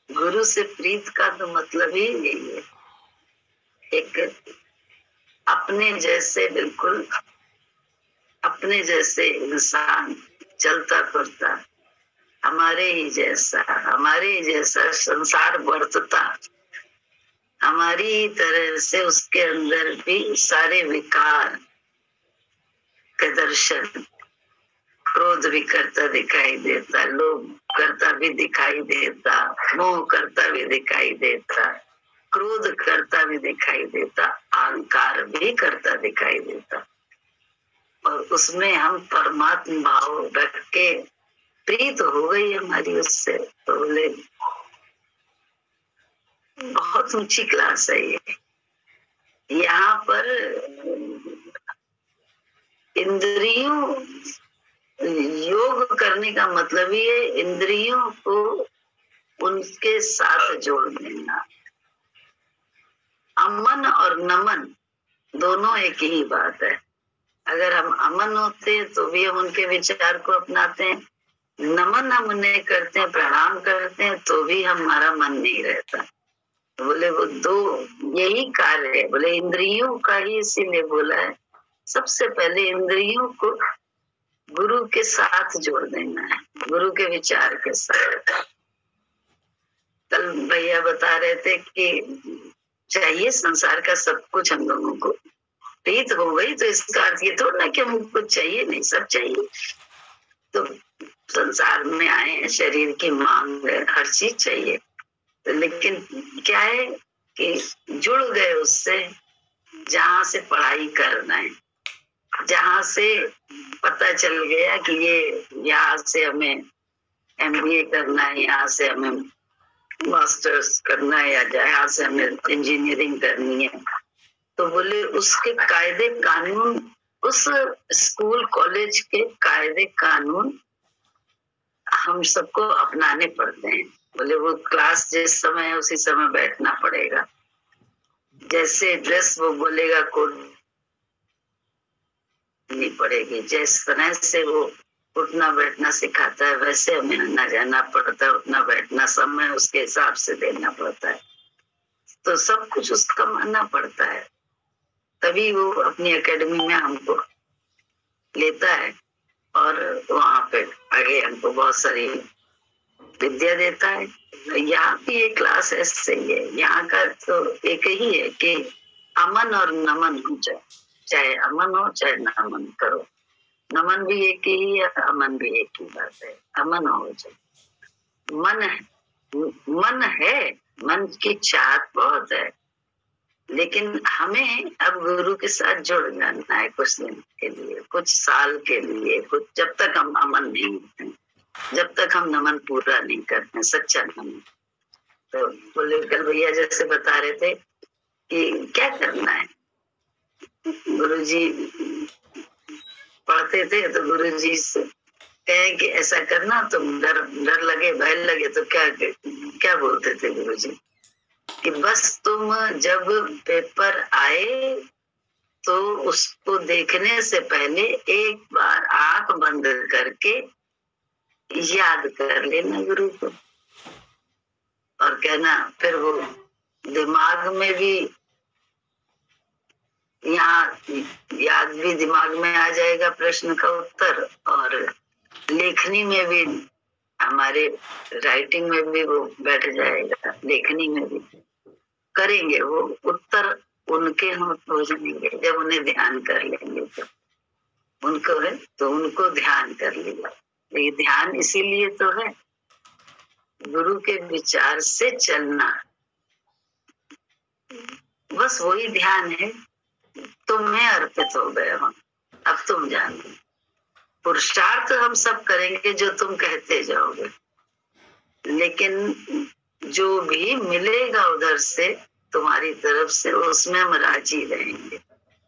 गुरु से प्रीत का तो मतलब ही यही है, एक अपने जैसे, बिल्कुल अपने जैसे इंसान, चलता फिरता, हमारे ही जैसा संसार वर्तता, हमारी ही तरह से उसके अंदर भी सारे विकार के दर्शन, क्रोध भी करता दिखाई देता, लोभ करता भी दिखाई देता, मोह करता भी दिखाई देता, क्रोध करता भी दिखाई देता, अहंकार भी करता दिखाई देता। और उसमें हम परमात्मा भाव रख के प्रीत हो गई हमारी उससे, तो बोले बहुत ऊंची क्लास है ये। यहाँ पर इंद्रियों, योग करने का मतलब ही है इंद्रियों को उनके साथ जोड़ देना। अमन और नमन दोनों एक ही बात है। अगर हम अमन होते हैं तो भी हम उनके विचार को अपनाते हैं, नमन हम उन्हें करते हैं, प्रणाम करते हैं, तो भी हमारा मन नहीं रहता। बोले वो दो यही कार्य है। बोले इंद्रियों का ही इसीलिए बोला है, सबसे पहले इंद्रियों को गुरु के साथ जोड़ देना है, गुरु के विचार के साथ। कल भैया बता रहे थे कि चाहिए संसार का सब कुछ हम लोगों को, प्रीत हो गई तो इसका अर्थ ये थोड़ा ना कि हमको कुछ चाहिए नहीं, सब चाहिए। तो संसार में आए हैं, शरीर की मांग है, हर चीज चाहिए, लेकिन क्या है कि जुड़ गए उससे, जहां से पढ़ाई करना है, जहां से पता चल गया कि ये यहाँ से हमें MBA करना है, यहाँ से हमें मास्टर्स करना है, या यहाँ से हमें इंजीनियरिंग करनी है, तो बोले उसके कायदे कानून, उस स्कूल कॉलेज के कायदे कानून हम सबको अपनाने पड़ते हैं। बोले वो क्लास जिस समय है उसी समय बैठना पड़ेगा, जैसे ड्रेस वो बोलेगा कोड नहीं पड़ेगी, जिस तरह से वो उठना बैठना सिखाता है वैसे हमें आना जाना पड़ता है, उठना बैठना समय उसके हिसाब से देना पड़ता है, तो सब कुछ उसका मानना पड़ता है, तभी वो अपनी एकेडमी में हमको लेता है और वहां पे आगे हमको बहुत सारी विद्या देता है। यहाँ भी एक क्लास ऐसे ही है, यहाँ का तो एक ही है कि अमन और नमन हो जाए, चाहे अमन हो चाहे नमन करो, नमन भी एक ही है, अमन भी एक ही बात है, अमन हो जाए। मन है, मन की चाहत बहुत है, लेकिन हमें अब गुरु के साथ जुड़ जाना है कुछ दिन के लिए, कुछ साल के लिए, कुछ जब तक हम अमन नहीं होते, जब तक हम नमन पूरा नहीं करते, सच्चा नमन। तो बोले कल भैया जैसे बता रहे थे कि क्या करना है, गुरुजी पढ़ते थे तो गुरुजी से कहे कि ऐसा करना, तो डर लगे, भय लगे, तो क्या बोलते थे गुरुजी कि बस तुम जब पेपर आए तो उसको देखने से पहले एक बार आंख बंद करके याद कर लेना गुरु को, और कहना, फिर वो दिमाग में भी, यहाँ याद भी दिमाग में आ जाएगा प्रश्न का उत्तर, और लेखनी में भी, हमारे राइटिंग में भी वो बैठ जाएगा, लेखनी में भी करेंगे वो उत्तर उनके हम हो जाएंगे जब उन्हें ध्यान कर लेंगे, तो उनको है तो उनको ध्यान कर लिया। ये ध्यान इसीलिए तो है, गुरु के विचार से चलना, बस वही ध्यान है। तुम्हें अर्पित हो गए हम, अब तुम जानो, पुरुषार्थ हम सब करेंगे जो तुम कहते जाओगे, लेकिन जो भी मिलेगा उधर से तुम्हारी तरफ से, उसमें हम राजी रहेंगे,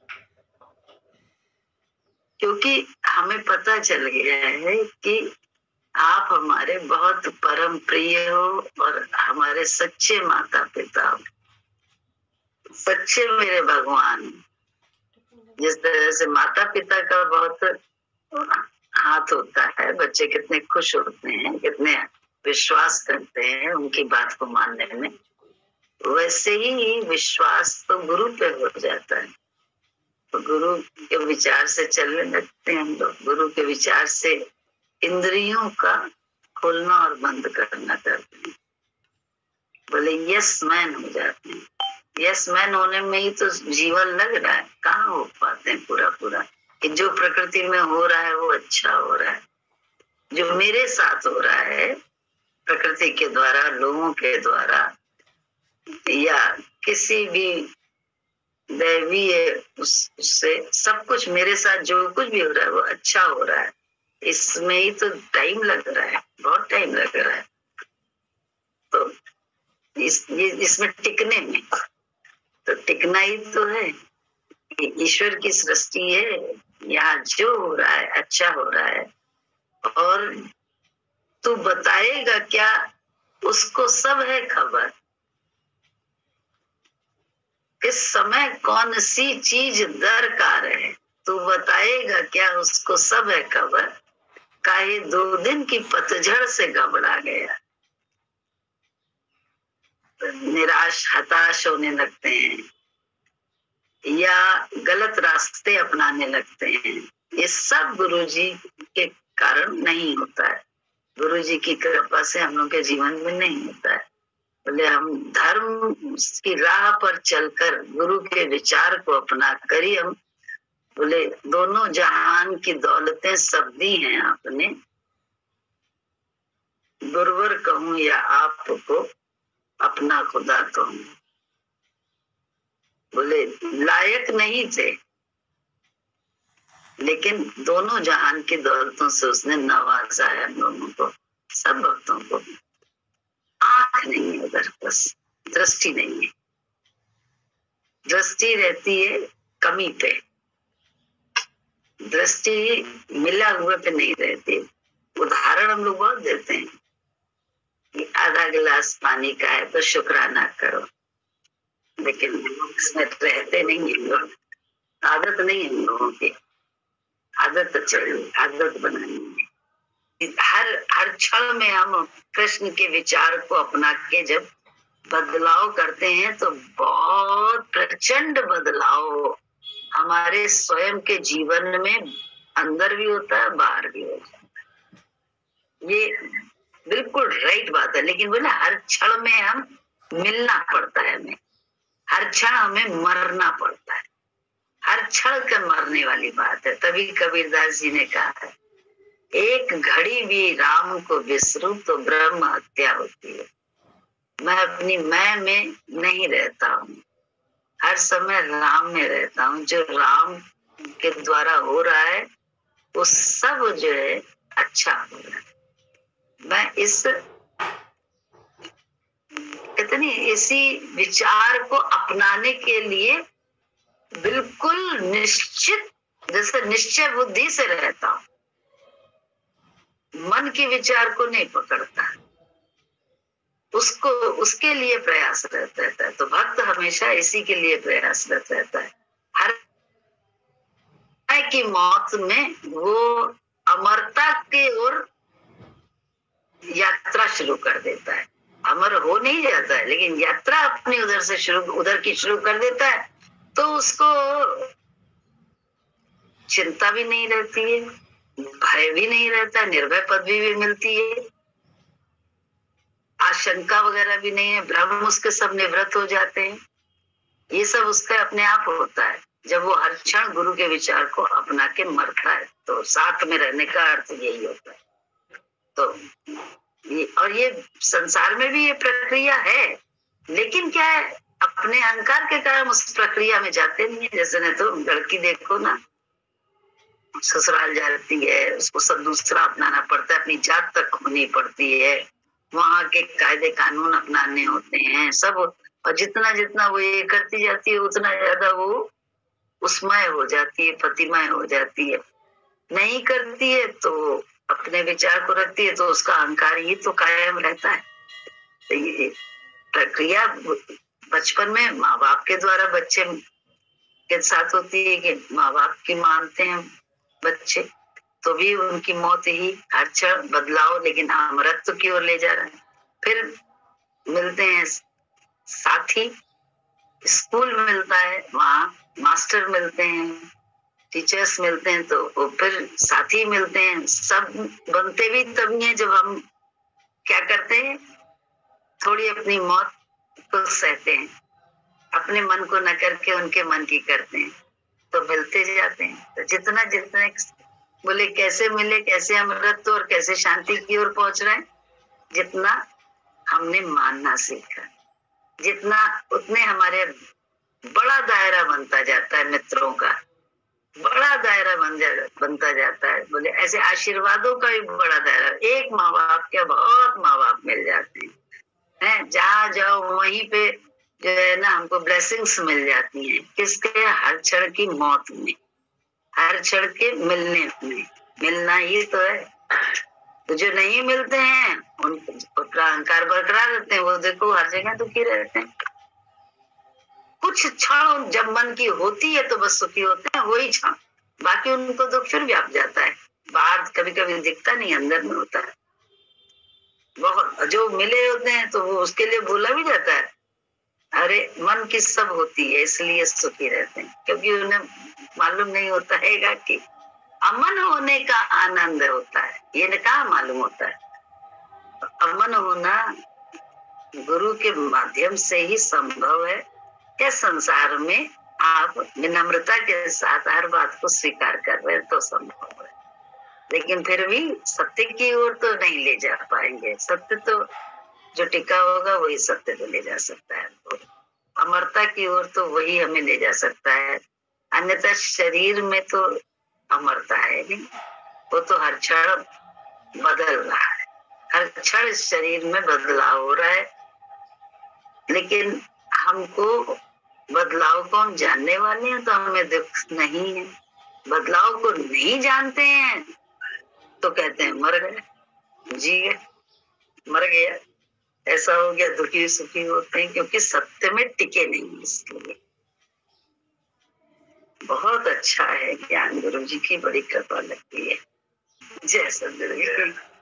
क्योंकि हमें पता चल गया है कि आप हमारे बहुत परम प्रिय हो और हमारे सच्चे माता पिता हो, सच्चे मेरे भगवान। जिस तरह से माता पिता का बहुत हाथ होता है, बच्चे कितने खुश होते हैं, कितने विश्वास करते करते हैं उनकी बात को मानने में, वैसे ही विश्वास तो गुरु पे हो जाता है। तो गुरु के विचार से चलने लगते हैं हम लोग, गुरु के विचार से इंद्रियों का खोलना और बंद करना करते हैं, बोले यस मैन हो जाते हैं। यस मैन होने में ही तो जीवन लग रहा है, कहाँ हो पाते हैं पूरा पूरा कि जो प्रकृति में हो रहा है वो अच्छा हो रहा है, जो मेरे साथ हो रहा है प्रकृति के द्वारा, लोगों के द्वारा या किसी भी दैवीय उससे, सब कुछ मेरे साथ जो कुछ भी हो रहा है वो अच्छा हो रहा है। इसमें ही तो टाइम लग रहा है, बहुत टाइम लग रहा है। तो इसमें टिकने में तो टिकना ही तो है। ईश्वर की सृष्टि है, यहाँ जो हो रहा है अच्छा हो रहा है, और तू बताएगा क्या, उसको सब है खबर। किस समय कौन सी चीज दरकार है, तू बताएगा क्या, उसको सब है खबर। काहे 2 दिन की पतझड़ से घबरा गया। निराश हताश होने लगते हैं या गलत रास्ते अपनाने लगते हैं, ये सब गुरुजी के कारण नहीं होता है। गुरुजी की कृपा से हम लोग के जीवन में नहीं होता है। बोले हम धर्म की राह पर चलकर गुरु के विचार को अपना कर ही हम, बोले दोनों जहान की दौलतें सब दी हैं आपने, गुरुवर कहूं या आपको अपना खुदा तो हूं। बोले लायक नहीं थे, लेकिन दोनों जहान की दौलतों से उसने नवाजा है हम लोगों को, सब भक्तों को। आंख नहीं है उधर, बस दृष्टि नहीं है, दृष्टि रहती है कमी पे, दृष्टि मिला हुए पे नहीं रहती। उदाहरण हम लोग बहुत देते हैं कि आधा गिलास पानी का है तो शुक्राना करो, लेकिन इसमें रहते नहीं है लोग, आदत नहीं है लोगों की। आदत चाहिए, आदत बनानी है। हर क्षण में हम कृष्ण के विचार को अपना के जब बदलाव करते हैं तो बहुत प्रचंड बदलाव हमारे स्वयं के जीवन में अंदर भी होता है, बाहर भी होता है। ये बिल्कुल राइट बात है। लेकिन बोले हर क्षण में हम मिलना पड़ता है, हमें हर क्षण हमें मरना पड़ता है, हर क्षण का मरने वाली बात है। तभी कबीरदास जी ने कहा है, एक घड़ी भी राम को बिसरूं तो ब्रह्म हत्या होती है। मैं अपनी मैं में नहीं रहता हूँ, हर समय राम में रहता हूँ। जो राम के द्वारा हो रहा है वो सब जो है अच्छा हो रहा है। मैं इस कितनी इसी विचार को अपनाने के लिए बिल्कुल निश्चित, जैसे निश्चय बुद्धि से रहता हूँ, मन के विचार को नहीं पकड़ता, उसको उसके लिए प्रयासरत रहता है। तो भक्त हमेशा इसी के लिए प्रयासरत रहता है। हर की मौत में वो अमरता की ओर यात्रा शुरू कर देता है। अमर हो नहीं जाता है, लेकिन यात्रा अपनी उधर की शुरू कर देता है। तो उसको चिंता भी नहीं रहती है, भय भी नहीं रहता, निर्भय पदवी भी मिलती है, आशंका वगैरह भी नहीं है, भ्रम उसके सब निवृत्त हो जाते हैं। ये सब उसका अपने आप होता है जब वो हर क्षण गुरु के विचार को अपना के मरता है। तो साथ में रहने का अर्थ यही होता है। तो ये संसार में भी ये प्रक्रिया है, लेकिन क्या है, अपने अहंकार के कारण उस प्रक्रिया में जाते नहीं है। जैसे न तो लड़की देखो ना, ससुराल जाती है, उसको सब दूसरा अपनाना पड़ता है, अपनी जात तक खोनी पड़ती है, वहां के कायदे कानून अपनाने होते हैं सब। और जितना जितना वो ये करती जाती है उतना ज्यादा वो उसमय हो जाती है, पतिमय हो जाती है। नहीं करती है तो अपने विचार को रखती है, तो उसका अहंकार ही तो कायम रहता है। तो ये प्रक्रिया बचपन में माँ बाप के द्वारा बच्चे के साथ होती है कि माँ बाप की मानते हैं बच्चे, तो भी उनकी मौत ही हर क्षण बदलाव, लेकिन अमरत्व की ओर ले जा रहा है। फिर मिलते हैं साथी, स्कूल मिलता है, वहाँ मास्टर मिलते हैं, टीचर्स मिलते हैं, तो वो फिर साथी मिलते हैं। सब बनते भी तभी हैं जब हम क्या करते हैं, थोड़ी अपनी मौत को सहते हैं, अपने मन को न करके उनके मन की करते हैं, तो मिलते जाते हैं। तो जितना जितना बोले कैसे मिले, कैसे अमृत और कैसे शांति की ओर पहुंच रहे हैं, जितना हमने मानना सीखा, जितना उतने हमारे बड़ा दायरा बनता जाता है, मित्रों का बड़ा दायरा बनता जाता है। बोले ऐसे आशीर्वादों का भी बड़ा दायरा, एक माँ बाप के बहुत माँ बाप मिल जाते हैं, जहाँ जाओ वहीं पे जो है ना हमको ब्लेसिंग्स मिल जाती हैं। किसके? हर क्षण की मौत में, हर क्षण के मिलने में। मिलना ही तो है। तो जो नहीं मिलते हैं उनका अहंकार बरकरार रहते हैं, वो देखो हर जगह दुखी रहते हैं। कुछ क्षण जब मन की होती है तो बस सुखी होते हैं, वही क्षण, बाकी उनको दुख फिर व्याप जाता है। बाहर कभी कभी दिखता नहीं, अंदर में होता है। बहुत जो मिले होते हैं तो वो उसके लिए बोला भी जाता है, अरे मन की सब होती है इसलिए सुखी रहते हैं, क्योंकि उन्हें मालूम नहीं होता है कि अमन होने का आनंद होता है, ये न कहा मालूम होता है। अमन होना गुरु के माध्यम से ही संभव है। इस संसार में आप विनम्रता के साथ हर बात को स्वीकार कर रहे हैं तो संभव है, लेकिन फिर भी सत्य की ओर तो नहीं ले जा पाएंगे। सत्य तो जो टिका होगा वही सत्य को ले जा सकता है, अमरता की ओर तो वही हमें ले जा सकता है। अन्यथा शरीर में तो अमरता है नहीं, वो तो हर क्षण बदल रहा है, हर क्षण इस शरीर में बदलाव हो रहा है। लेकिन हमको बदलाव को हम जानने वाले हैं तो हमें दुख नहीं है। बदलाव को नहीं जानते हैं तो कहते हैं मर गए, जी गए, मर गया, ऐसा हो गया, दुखी सुखी होते हैं, क्योंकि सत्य में टिके नहीं। इसलिए बहुत अच्छा है ज्ञान, गुरु जी की बड़ी कृपा लगती है। जय सद्गुरु।